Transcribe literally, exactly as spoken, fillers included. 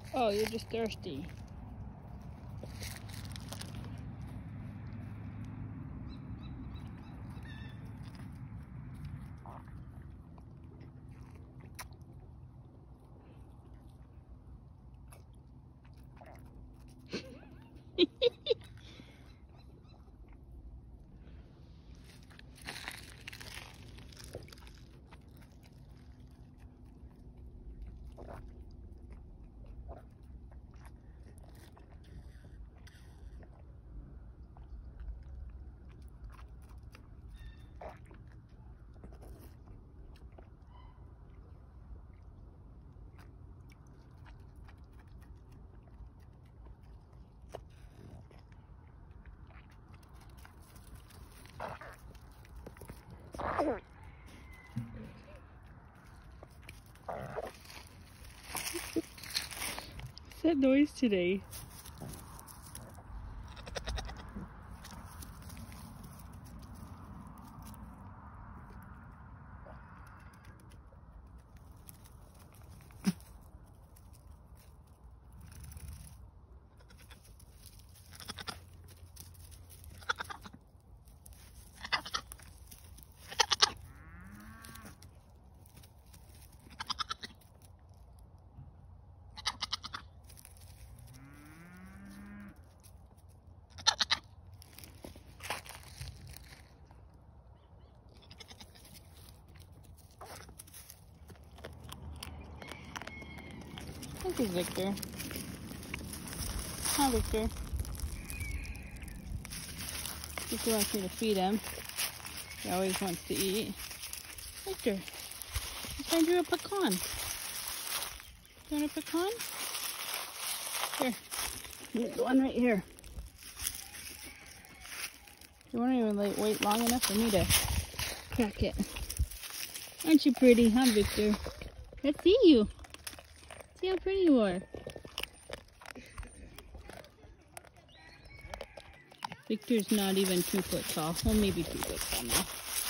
Oh, you're just thirsty. What's that noise today? This is Victor. Hi, Victor. Victor wants me to feed him. He always wants to eat. Victor, let's find you a pecan. You want a pecan? Here. Here's one right here. You won't even like, wait long enough for me to crack it. Aren't you pretty, huh, Victor? Let's see you. See how pretty you are. Victor's not even two foot tall. Well, maybe two foot tall now.